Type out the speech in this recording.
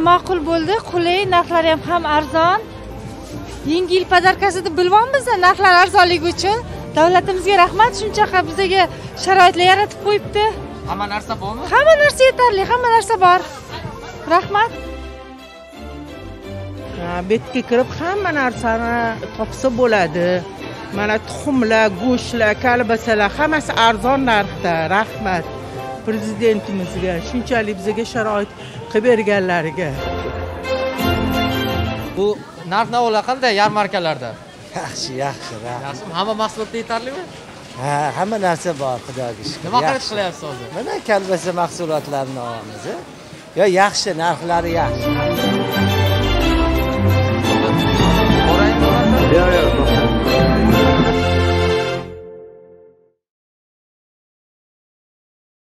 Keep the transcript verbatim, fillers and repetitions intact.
ma'qul bo'ldi, qulay, narxlari ham ham arzon. Yangi yil podarkasi deb bilamiz, narxlar arzonligi uchun. Davlatimizga rahmat, shunchaqa bizga sharoitlar yaratib qo'yibdi. Hamma narsa bormi? Hamma narsa yetarli, hamma narsa bor. Rahmat. Betga kirib hamma narsani topsa bo'ladi. Mana tuxumlar, go'shtlar, kalbasalar hammasi arzon narxda. Rahmat prezidentimizga, shunchalik bizga sharoit qilib berganlariga. Bu narx-navolar qanday yarmarkalarda? Yaxshi, yaxshi, rahmat. Hamma mahsulotlar yetarlimi? Ha, hamma narsa bor, xudoga shukr. Nima qilib qilyapsiz hozir? Mana kalbasa mahsulotlarini olamiz. Yo, yaxshi, narxlari yaxshi.